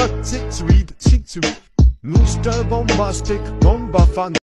Gutsy, sweet, cheek to Mr. Bombastic, Bomba Fan.